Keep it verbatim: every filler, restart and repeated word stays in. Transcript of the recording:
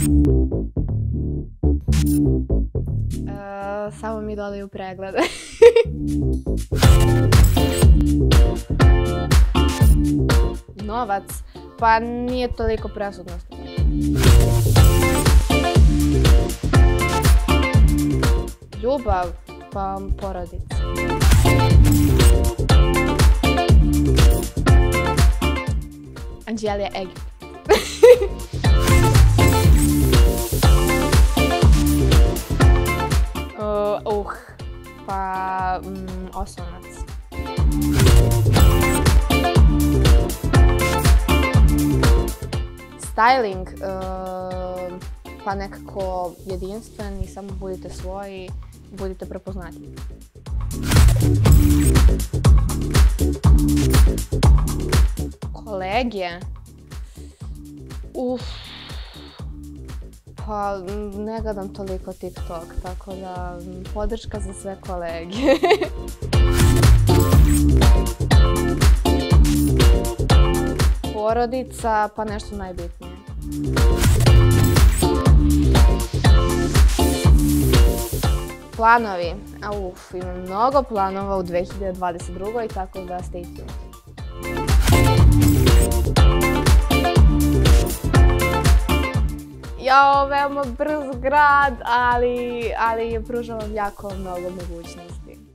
E, samo mi dodaju preglede. Novac? Pa nije toliko presudno. Ljubav? Pa porodica. Anđelija Egipat. Uh, pa Oslonac. Styling, pa nekako jedinstven i samo budite svoji, budite prepoznatljivi. Kolegije? Uf, pa ne gledam toliko TikTok, tako da podrška za sve kolegije. Porodica, pa nešto najbitnije. Planovi? Uf, imam mnogo planova u dve hiljade dvadeset drugoj, tako da stay tuned. Jao, veoma brz grad, ali je pružao vam jako mnogo mogućnosti.